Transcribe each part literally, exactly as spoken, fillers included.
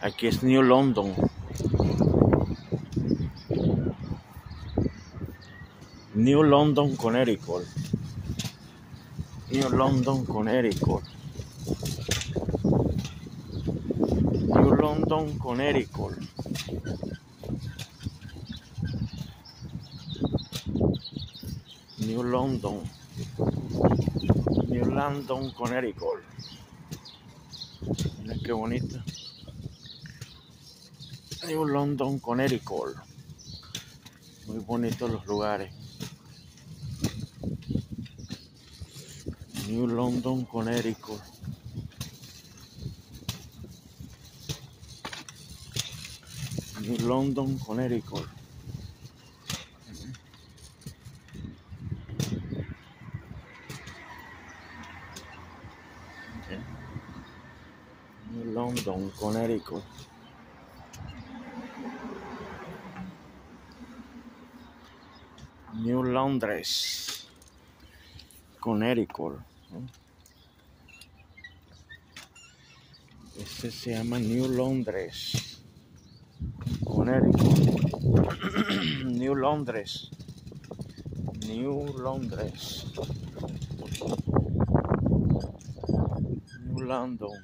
Aquí es New London. New London, Connecticut. New London, Connecticut. New London, Connecticut. New London. New London, Connecticut. Mira qué bonito. New London, Connecticut. Muy bonitos los lugares. New London, Connecticut. New London, Connecticut. Okay. New London, Connecticut. New Londres, Connecticut. Este se llama New Londres, Connecticut. New Londres, New Londres, New London,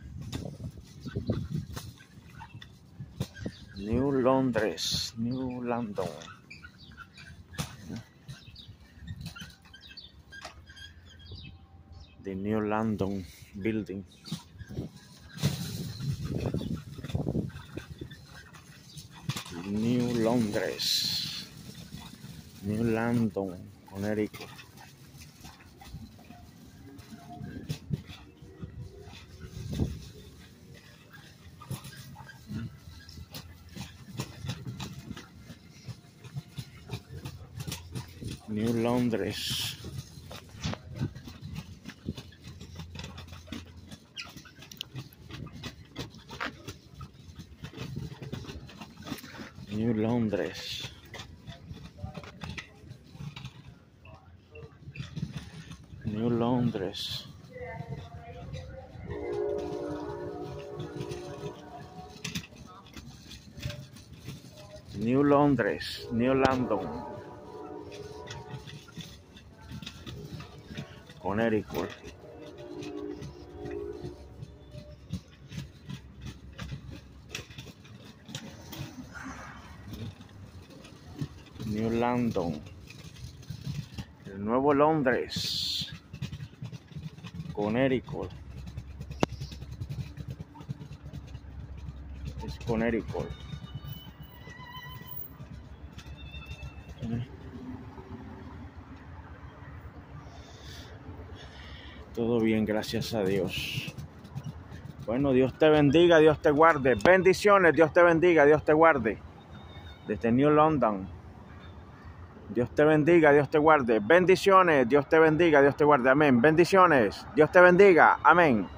New Londres, New London. The New London building. New Londres, New London, Connecticut. New Londres. New Londres. New Londres. New Londres, New London, Connecticut. New London, el nuevo Londres, Connecticut. Es Connecticut. Todo bien, gracias a Dios. Bueno, Dios te bendiga, Dios te guarde. Bendiciones, Dios te bendiga, Dios te guarde. Desde New London. Dios te bendiga, Dios te guarde. Bendiciones, Dios te bendiga, Dios te guarde. Amén. Bendiciones, Dios te bendiga. Amén.